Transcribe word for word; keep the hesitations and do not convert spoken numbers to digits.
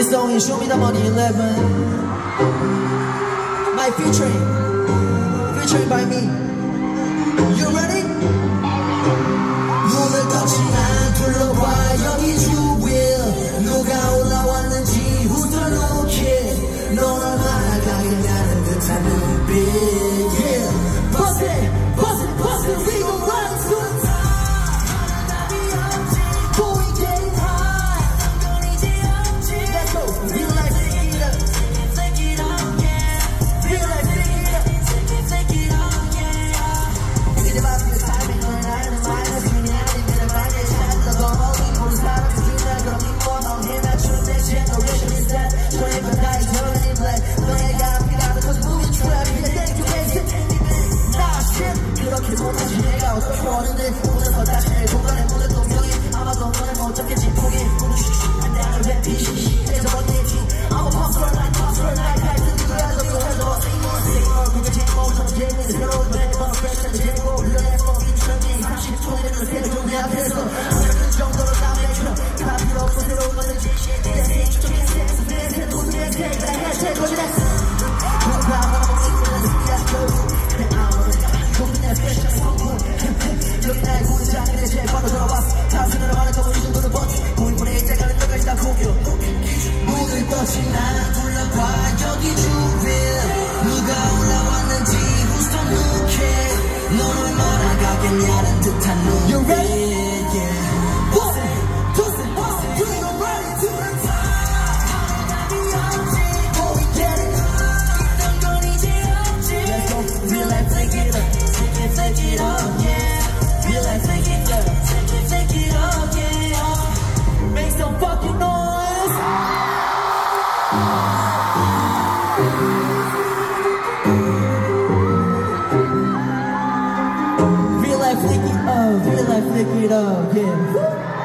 song is Show Me The Money eleven. My featuring, featuring by me. You ready? 눈을 떴지만 둘러봐 여기 주위를 누가 올라왔는지 훑어놓게 넌 얼마나 가겠냐는 듯한 눈빛. Yeah. Bust it, bust it, bust it, we gon' run to the top. Before we get high, let's go. Feel like flick it up, flick it up, yeah. Feel like flick it up, flick it up, yeah. 이게 바로 그 타이밍 너의 나이는 마이너스 그냥 아니면 많이 찾아서 거기 모든 사람이 중요한 그럼 이거 넌 해맞추는 내 generation is that 너의 바다에 저는 black 너네가 앞이라도 cause moving trap 이게 thank you thank you. 그렇게 못하지 내가 어떻게 버는데 오늘서 다시 내 공간에 묻은 동명이 아마도 너네 못 잡겠지 포기 안 돼, 나를 왜 피시 잊어버리겠지 I'm a pop star like pop star like I do 그래서 그래서 Say more, say more 그게 제목 전 재미 새로운 매번 fresh and 제목 흘러내 fucking trendy 삼십 초에 그 새로운 내 앞에서 그 정도로 다 매겨 다 필요 없고 새로운 것을 제시해 내 생각 쪽에 센스 내 생각 내 생각 내 해체 거짓말 그런 바보가 먹는 스피야 결국 내 아무런 여기 나의 구리장에 내 제일 바로 들어왔어 다수는 말을 더 우리 정도는 버티 고인분의 일자가는 너까지 다 공유 문을 떴지 난 둘러봐 여기 주위 누가 올라왔는지 Who's the new kid 넌 얼마나 가겠냐는 듯한 눈빛 You ready? Yeah Bust it, bust it, bust it We gon' run it to the top Before we get it 넌 건 이제 없지 Let's go, feel like flick it up Flick it up, yeah. Feel like flick it up, flick it up, yeah. Make some fucking noise. Feel like flick it up, feel like flick it up, yeah.